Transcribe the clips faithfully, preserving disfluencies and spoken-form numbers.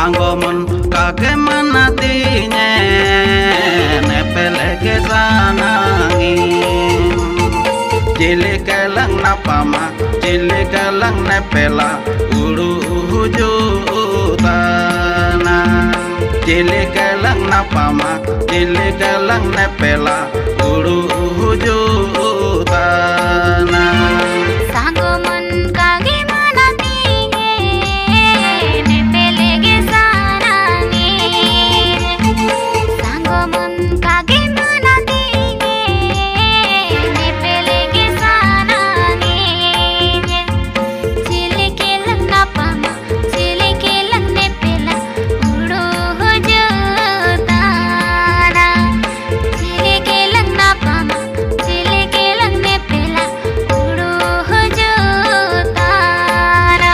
Sangomon kage manatinya nepele ke sanangi Cili kelang napama cili kelang nepela ulu hujutana Cili kelang napama cili kelang nepela ulu hujutana Sangomon kage manatinya nepele ke sanangi Sangomon kage manatinya nepele ke sanangi Cili kelang napama cili kelang nepela ulu hujutana Cili kelang napama cili kelang nepela ulu hujutana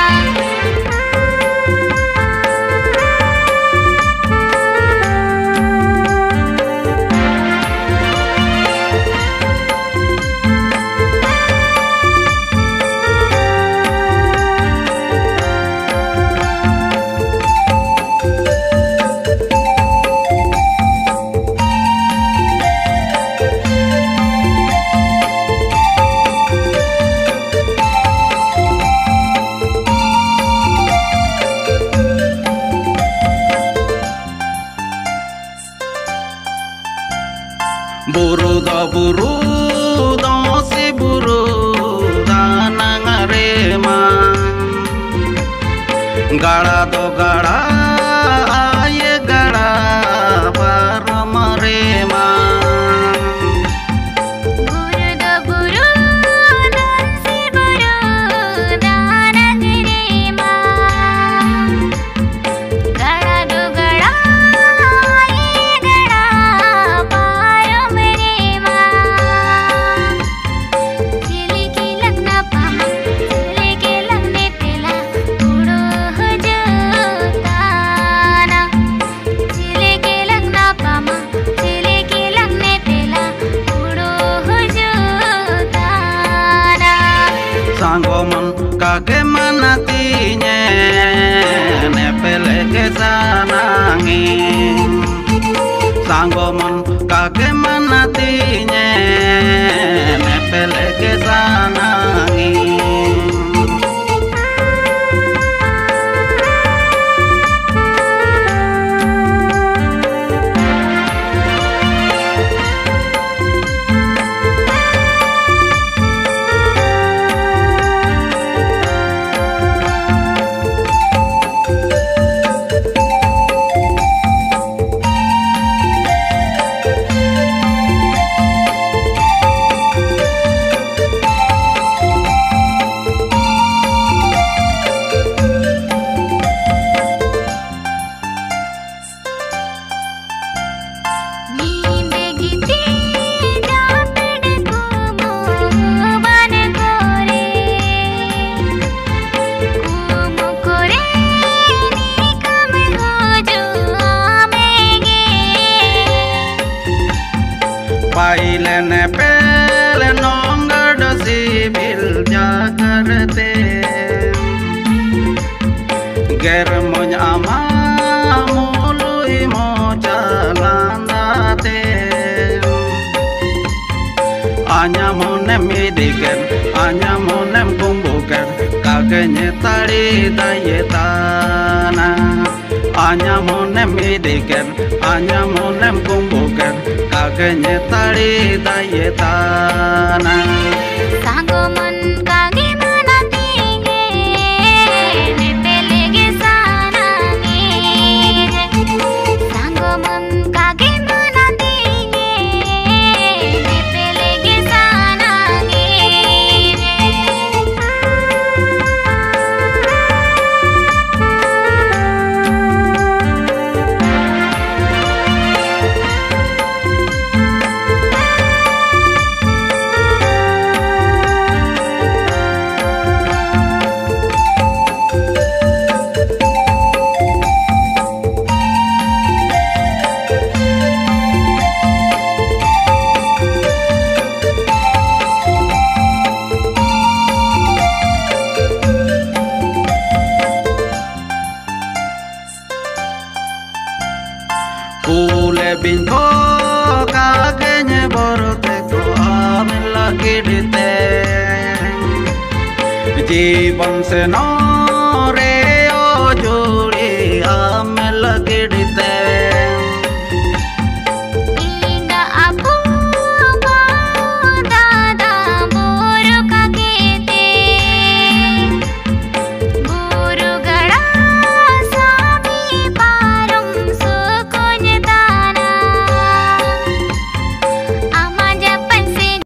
Buru da buru da si buru da nangarema Gala do gala aye gala paramarema Buru da buru dan si buru dan nangarema Gala do gala aye gala paramarema Cili kelang napama cili kelang nepela ulu hujutana Cili kelang napama cili kelang nepela ulu hujutana Sangomon kage manatinya nepele ke sanangi Sangomon kage manatinya nepele ke sanangi Nimbe giti japed kumu ban kore kumu kore nikam hojo amege Paile nepele nongad sibil jakarte Ger moñ ama mului mo jalandate Anya monem idiken anya monem kumbuken kagenya tari dayetana Anya monem idiken anya monem kumbuken kagenya tari dayetana Sangomon kage manatinya nepele ke sanangi Sangomon kage manatinya nepele ke sanangi जीवन से no रे ओ जोड़ी